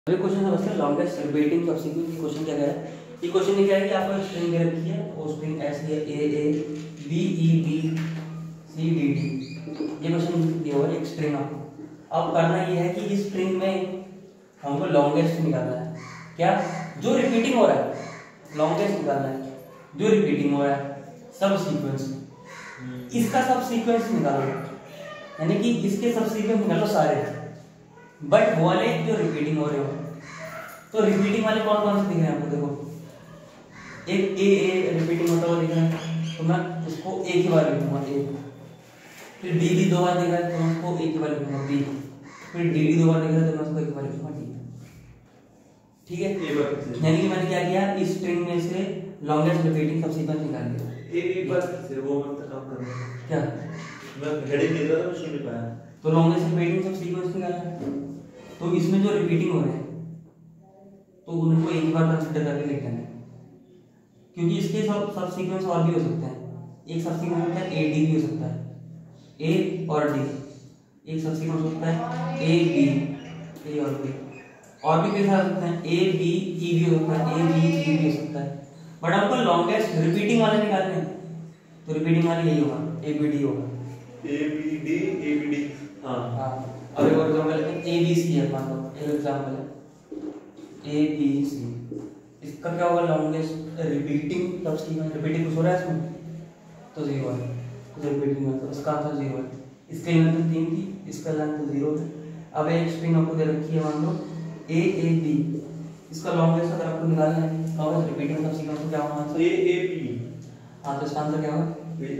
अभी क्वेश्चन समझते हैं लॉन्गेस्ट रिपीटिंग सब्सिक्वेंस। ये क्वेश्चन क्या है? ये क्वेश्चन ये क्या है कि आपको एक स्ट्रिंग दे रखी है और स्ट्रिंग ऐसी है A B E B C D D. ये क्वेश्चन दिया हुआ है एक स्ट्रिंग आपको। अब करना ये है कि इस स्ट्रिंग में हमको लॉन्गेस्ट निकालना है। क्या? जो रिपीटिंग हो रहा है लॉन्गेस्ट निकालना है, जो रिपीटिंग हो रहा है सब सीक्वेंस, इसका सब सीक्वेंस निकालो, यानी कि इसके सब सीक्वेंस निकालो सारे, बट वो वाले जो रिपीटिंग हो रहे हो। तो रिपीटिंग वाले कौन कौन से दिख रहे हैं आपको? देखो एक ए रिपीटिंग होता हुआ दिख रहा है तो मैं उसको एक ही बार लिखूंगा ए। फिर डी डी दो बार दिख रहा है तो मैं उसको एक ही बार लिखूंगा बी। फिर डी डी दो बार दिख रहा है तो मैं उसको एक ही बार लिखूंगा डी। ठीक है, यानी कि मैंने क्या किया, इस स्ट्रिंग में से लॉन्गेस्ट रिपीटिंग सब सीक्वेंस निकाल दिया। एक बार से वो मतलब काम कर रहा है क्या? मैं हेडिंग दे रहा था, सुन नहीं पाया। तो लॉन्गेस्ट रिपीटिंग सब सीक्वेंस निकालना है। तो इसमें जो रिपीटिंग हो रहे हैं तो उनको एक ही बार कंसीडर करके लिख देना है, क्योंकि इसके सब सीक्वेंस और भी हो सकते हैं। एक सब सीक्वेंस होता है ए डी भी हो सकता है, ए और डी। एक सब सीक्वेंस होता है ए बी, ए और बी, और भी कई सारे सकते हैं, ए बी ई भी हो सकता है, ए बी ई भी हो सकता है। बट हमको लॉन्गेस्ट रिपीटिंग वाले निकालने हैं तो रिपीटिंग वाले यही होगा, ए बी डी होगा। A B D A B D. हाँ हाँ, अब एक और एग्जांपल लेते हैं, ए बी सी है, मान लो एक एग्जांपल है ए बी सी। इसका क्या होगा? Longest repeating subsequence. Repeating कुछ हो रहा है इसमें तो जीरो है, तो रिपीटिंग है तो इसका आंसर जीरो है। इसकी लेंथ 3 थी, इसका लेंथ 0 है। अब एक स्ट्रिंग आपको दे रखी है, मान लो ए बी। इसका लॉन्गेस्ट अगर आपको निकालना है, लॉन्गेस्ट रिपीटिंग सब सीक्वेंस क्या होगा आंसर? A B. हाँ, तो इसका आंसर क्या होगा?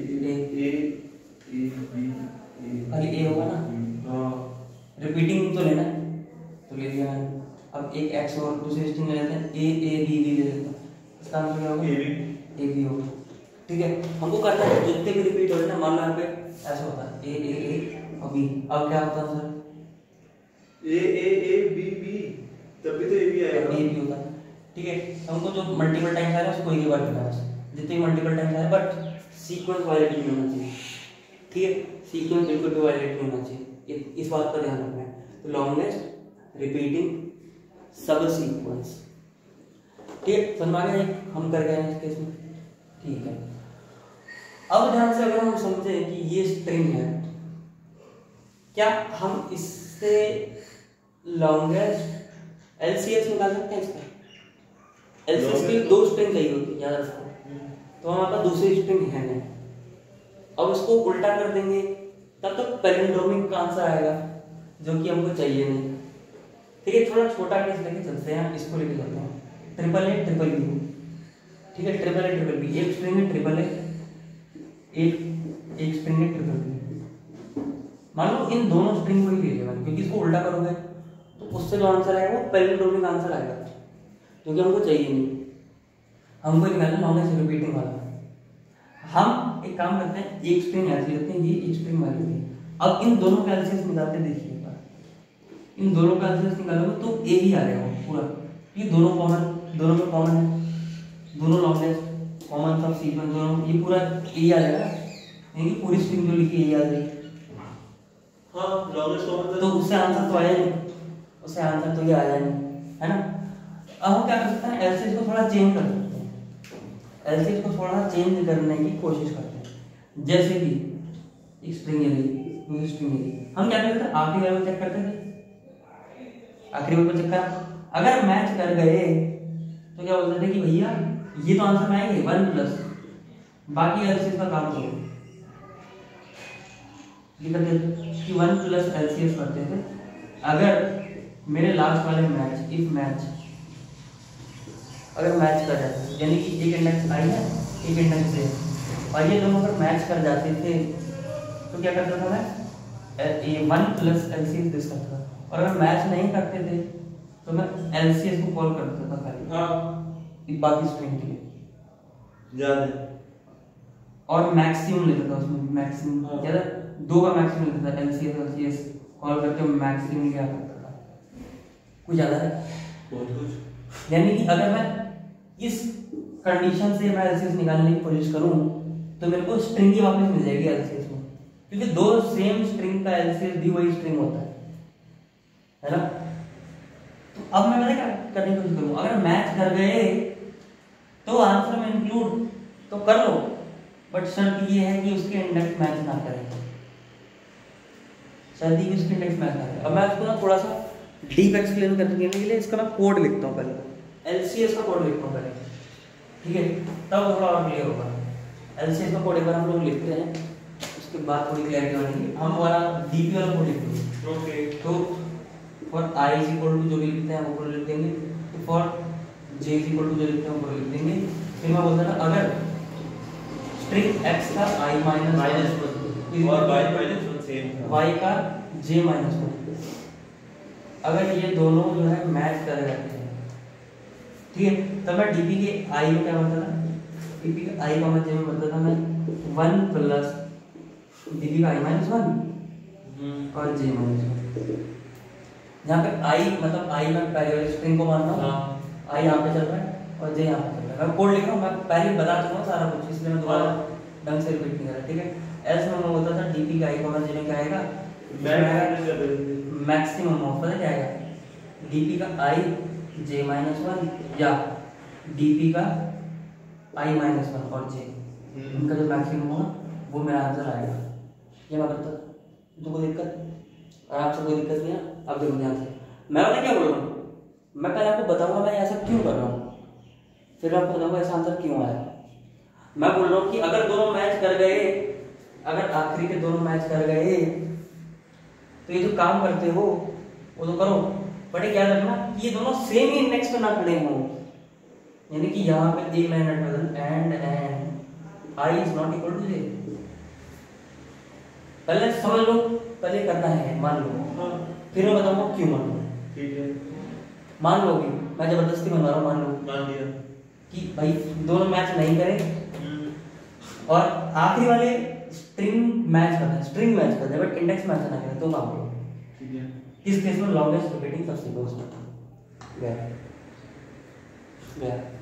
खाली ए होगा ना। हाँ, रिपीटिंग तो लेना है तो ले लिया मैंने। अब एक एक्स और दूसरी स्ट्रिंग ले लेते हैं, ए बी ले लेते हैं। इसका आंसर क्या होगा? ए बी होगा। ठीक है, हमको करना है जितने भी रिपीट हो रहे हैं ना, मान लो यहाँ पे ऐसा होता है ए और बी। अब क्या होता है आंसर? ए बी बी, तभी तो ए बी आएगा। ए बी होता है। ठीक है, हमको जो मल्टीपल टाइम्स आ रहा है उसको एक ही बार लिखना है, जितने मल्टीपल टाइम्स आ रहा है, बट सीक्वेंस वायलेट नहीं होना चाहिए। ठीक है, सीक्वेंस बिल्कुल भी वायलेट नहीं होना चाहिए, इस बात का ध्यान रखना है। तो लॉन्गेस्ट रिपीटिंग सब सीक्वेंस। ठीक है, समझ आ गया हम कर गए हैं इस केस में। ठीक है, अब ध्यान से अगर हम समझें कि ये स्ट्रिंग है, क्या हम इससे लॉन्गेस्ट एलसीएस निकाल सकते हैं? इसका एलसीएस की दो स्ट्रिंग चाहिए होती है, याद रखो। तो हमारे पास दूसरी स्ट्रिंग है, अब उसको उल्टा कर देंगे तब तक पैलिंड्रोमिक का आंसर आएगा, जो कि हमको चाहिए नहीं। ठीक है, थोड़ा छोटा केस लेके चलते हैं, इसको लेके चलते हैं। Triple A triple B. ठीक है, ट्रिपल ए ट्रिपल बी, एक स्ट्रिंग है ट्रिपल ए, एक स्ट्रिंग है ट्रिपल बी। मान लो इन दोनों स्ट्रिंग को ही ले लिया, क्योंकि इसको उल्टा करोगे तो उससे जो आंसर आएगा वो पैलिंड्रोमिक आंसर आएगा, क्योंकि हमको चाहिए नहीं, हमको निकालना लॉन्गेस्ट रिपीटिंग वाला। हम एक काम करते हैं, एक स्ट्रिंग ऐसी रखते हैं, ये एक स्ट्रिंग वाली होती है। अब इन दोनों का एलसीएस निकालते देखिए, इन दोनों का एलसीएस निकालोगे तो ए ही आ जाएगा पूरा। ये दोनों कॉमन, दोनों में कॉमन है, दोनों लॉन्गेस्ट कॉमन सब सीक्वेंस दोनों, ये पूरा ए आ जाएगा, यानी पूरी स्ट्रिंग जो लिखी ए आ जाएगी। हाँ, लॉन्गेस्ट कॉमन तो उससे आंसर तो आया नहीं, उससे आंसर तो ये आ जाएगा, है ना। अब हम क्या कर सकते हैं, एलसीएस को थोड़ा चेंज कर सकते हैं, एलसीएस को थोड़ा चेंज करने की कोशिश करते हैं। जैसे कि एक स्ट्रिंग है, दूसरी स्ट्रिंग है, हम क्या करते हैं, आखिरी वाले चेक करते हैं, आखिरी वाले चेक करा, अगर मैच कर गए तो क्या बोलते थे कि भैया ये तो आंसर में आएंगे 1+, बाकी एलसीएस का काम करो। ये करते कि 1+ एलसीएस करते थे। अगर मेरे लास्ट वाले मैच, इफ मैच अगर मैच कर जाते थे, यानी कि एक इंडेक्स आई है एक इंडेक्स है, और ये दोनों अगर मैच कर जाते थे तो क्या करता था मैं, 1+ एलसीएस दिस करता था। और अगर मैच नहीं करते थे तो मैं एलसीएस को कॉल करता था खाली। हाँ, बाकी स्ट्रिंग के लिए याद है। और मैक्सिमम लेता था उसमें, मैक्सिमम क्या था, 2 का मैक्सिमम लेता था, एलसीएस कॉल करके मैक्सिमम लिया करता था। कुछ ज्यादा है बहुत कुछ। यानी कि अगर मैं इस कंडीशन से मैं एलसीएस निकालने की कोशिश करूं तो मेरे को स्ट्रिंग ही वापस मिल जाएगी एलसीएस में, क्योंकि दो सेम स्ट्रिंग का एलसीएस भी वही स्ट्रिंग होता है ना। तो अब मैं पता क्या करने की कोशिश करूँ, अगर मैच कर गए तो आंसर में इंक्लूड तो कर लो, बट शर्त ये है कि उसके इंडेक्स मैच ना करें, शर्त ये उसके इंडेक्स मैच ना करें। अब मैं इसको ना थोड़ा सा डीप एक्सप्लेन करने के लिए इसका मैं कोड लिखता हूँ पहले, LCS का कोड लिखता हूँ पहले, ठीक है, तब थोड़ा और क्लियर होगा। LCS का कोड एक बार हम लोग लिखते हैं, उसके बाद थोड़ी क्लैरिटी बनेगी। हम वाला DP वाला कोड लिखेंगे, ओके। तो for I is equal to जो भी लिखते हैं वो कोड लिख देंगे, तो for J is equal to जो लिखते हैं वो कोड लिख देंगे। फिर मैं बोलता था अगर स्ट्रिंग x का I माइनस और y माइनस 1 सेम था, y का j माइनस 1, अगर ये दोनों जो है मैच कर जाते हैं, ठीक है, तब मैं DP के I में क्या बनता था, DP का I का j में बनता था मैं 1 प्लस DP का I माइनस 1 और j माइनस 1। यहाँ पे I मतलब I में पहले वाली स्ट्रिंग को मान रहा हूँ, I यहाँ पे चल रहा है और j यहाँ पे चल रहा है। मैं कोड लिख रहा हूँ, मैं पहले बता चुका हूँ सारा कुछ, इसलिए मैं दोबारा ढंग से रिपीट नहीं कर रहा, ठीक है। एल्स में मैं बोलता था DP का I j में क्या आएगा, मैक्सिमम ऑफ क्या आएगा, DP का I j माइनस 1 या DP का I माइनस 1 और j, इनका जो मैक्सिमम होगा वो मेरा आंसर आएगा। ये मैं करता तो कोई दिक्कत, और आपसे कोई दिक्कत नहीं है। अब देखो ध्यान से, मैं पता क्या बोल रहा हूँ, मैं पहले आपको बताऊंगा मैं ऐसा क्यों कर रहा हूँ, फिर आपको बताऊंगा ऐसा आंसर क्यों आया। मैं बोल रहा हूँ कि अगर दोनों मैच कर गए, अगर आखिरी के दोनों मैच कर गए तो ये जो काम करते हो वो तो करो, बट क्या रखना कि ये दोनों सेम ही इंडेक्स पे ना खड़े हों, यानी कि यहाँ पे a man at present and I is not equal to j। पहले समझ लो, पहले करना है, मान लो, फिर मैं बताऊंगा क्यों मान लो, ठीक है। मान लो कि मैं जबरदस्ती बनवा रहा हूँ, मान लो मान लिया कि भाई दोनों मैच नहीं करें और आखिरी वाले स्ट्रिंग मैच करना है, स्ट्रिंग मैच करना है बट इंडेक्स मैच ना करें, तो काम करो, ठीक है। इस केस में लॉन्गेस्ट रिपीटिंग सबसे बेस्ट गया गया